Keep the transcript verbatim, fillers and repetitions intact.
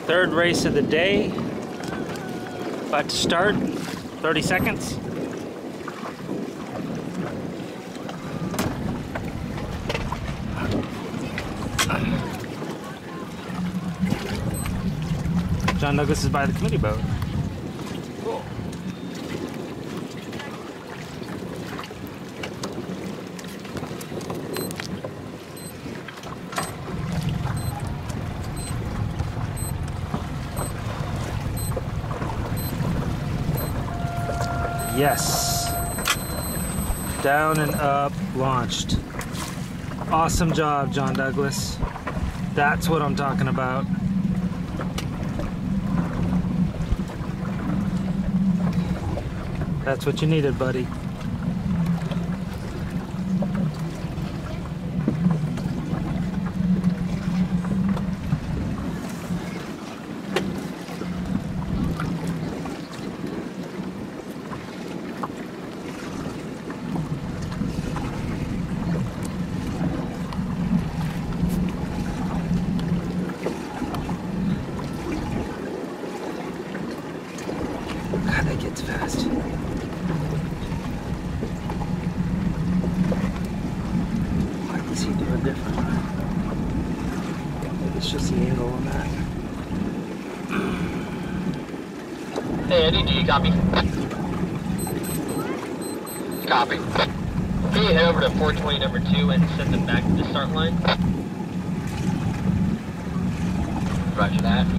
Third race of the day. About to start. thirty seconds. John Douglas is by the committee boat. Cool. Yes. Down and up, launched. Awesome job, John Douglas. That's what I'm talking about. That's what you needed, buddy. God, that gets fast. What is he doing different? Maybe it's just the angle on that. Hey Eddie, do you copy? Copy. Can you head over to four twenty number two and send them back to the start line? Roger that.